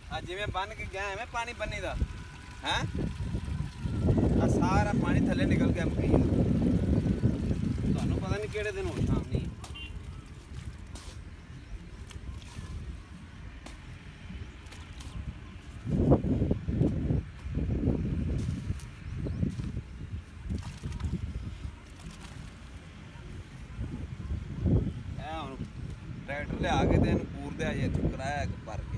जिवें बन के गया मैं पानी बनी दा हैं सारा पानी थले निकल गया मकई दा तुहानू पता नहीं केड़े दिन हो शाम नहीं ट्रैक्टर ले आके पूर दे अजे कराया भर के